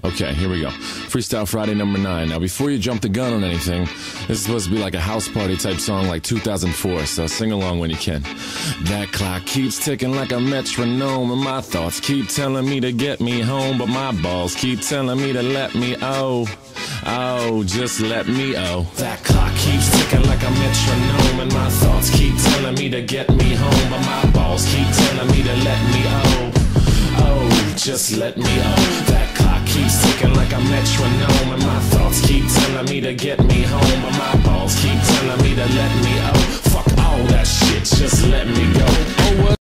Okay, here we go. Freestyle Friday number 9. Now, before you jump the gun on anything, this is supposed to be like a house party type song like 2004, so sing along when you can. That clock keeps ticking like a metronome, and my thoughts keep telling me to get me home, but my balls keep telling me to let me just let me That clock keeps ticking like a metronome, and my thoughts keep telling me to get me home, but my balls keep telling me to let me just let me That clock keeps ticking like a metronome, and my thoughts keep telling me to get me home, but my balls keep telling me to let me Fuck all that shit, just let me go.